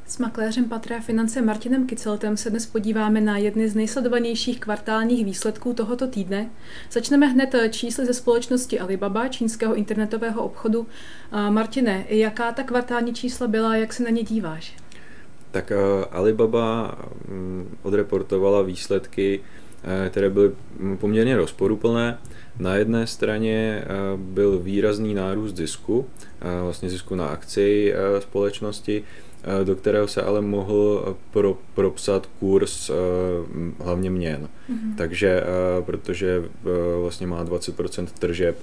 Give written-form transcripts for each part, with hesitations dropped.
S makléřem Patria Finance Martinem Kyceltem se dnes podíváme na jedny z nejsledovanějších kvartálních výsledků tohoto týdne. Začneme hned čísly ze společnosti Alibaba, čínského internetového obchodu. Martine, jaká ta kvartální čísla byla, jak se na ně díváš? Tak Alibaba odreportovala výsledky, které byly poměrně rozporuplné. Na jedné straně byl výrazný nárůst zisku, vlastně zisku na akci společnosti, do kterého se ale mohl propsat kurz hlavně měn. Takže protože vlastně má 20% tržeb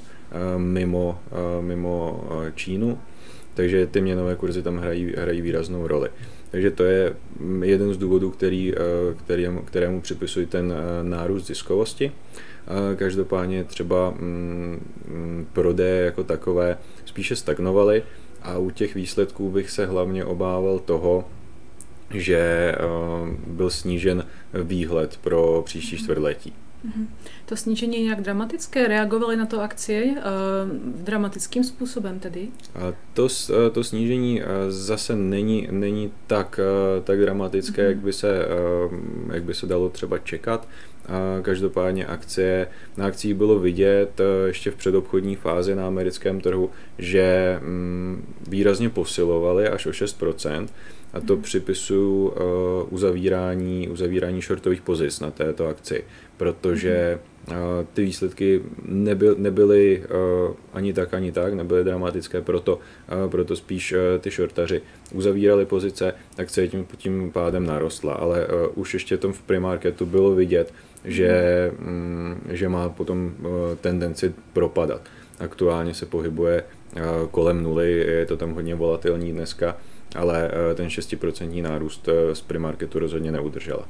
mimo Čínu, takže ty měnové kurzy tam hrají výraznou roli. Takže to je jeden z důvodů, kterému připisují ten nárůst ziskovosti. Každopádně třeba prodeje jako takové spíše stagnovaly a u těch výsledků bych se hlavně obával toho, že byl snížen výhled pro příští čtvrtletí. To snížení je nějak dramatické? Reagovaly na to akcie dramatickým způsobem tedy? To snížení zase není tak dramatické, jak by se dalo třeba čekat. Každopádně na akcích bylo vidět ještě v předobchodní fázi na americkém trhu, že výrazně posilovaly až o 6%. A to připisuju uzavírání shortových pozic na této akci, protože ty výsledky nebyly ani tak, nebyly dramatické, proto spíš ty shortaři uzavírali pozice, akce tím pádem narostla, ale už ještě tom v premarketu bylo vidět, že má potom tendenci propadat. Aktuálně se pohybuje kolem nuly, je to tam hodně volatilní dneska, ale ten 6% nárůst z premarketu rozhodně neudržela.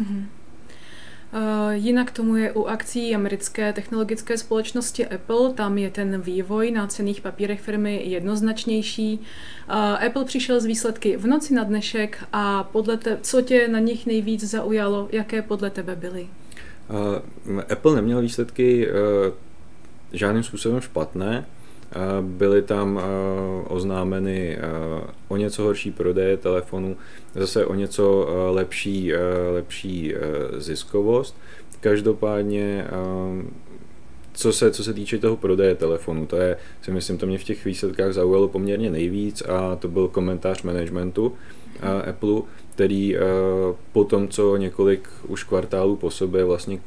Jinak tomu je u akcí americké technologické společnosti Apple, tam je ten vývoj na cenných papírech firmy jednoznačnější. Apple přišel z výsledky v noci na dnešek a co tě na nich nejvíc zaujalo, jaké podle tebe byly? Apple neměl výsledky žádným způsobem špatné. Byly tam oznámeny o něco horší prodeje telefonů, zase o něco lepší ziskovost. Každopádně, co se týče toho prodeje telefonu, to mě v těch výsledkách zaujalo poměrně nejvíc a to byl komentář managementu Apple, který po tom, co několik už kvartálů po sobě vlastně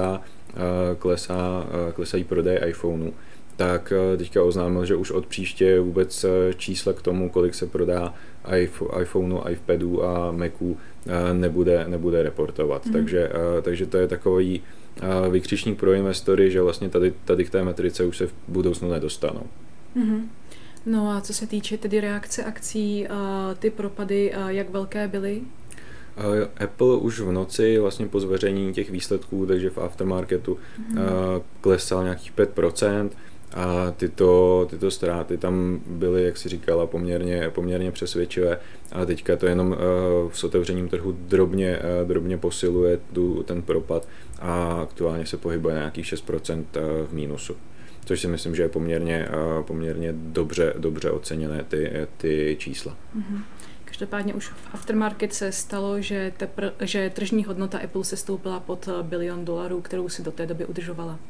klesají prodej iPhoneu, tak teďka oznámil, že už od příště vůbec čísla k tomu, kolik se prodá iPhoneu, iPadů a Maců, nebude reportovat. Takže to je takový vykřičník pro investory, že vlastně tady k té metrice už se v budoucnu nedostanou. No a co se týče tedy reakce akcí, ty propady, jak velké byly? Apple už v noci vlastně po zveřejnění těch výsledků, takže v aftermarketu klesal nějakých 5%. A tyto ztráty tam byly, jak si říkala, poměrně přesvědčivé, ale teďka to jenom s otevřením trhu drobně posiluje ten propad a aktuálně se pohybuje na nějakých 6% v mínusu, což si myslím, že je poměrně dobře oceněné ty čísla. Každopádně už v aftermarket se stalo, že tržní hodnota Apple se stoupila pod $1 bilion, kterou si do té doby udržovala.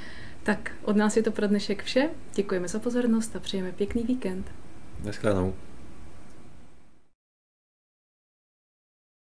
Tak od nás je to pro dnešek vše. Děkujeme za pozornost a přejeme pěkný víkend. Naschledanou.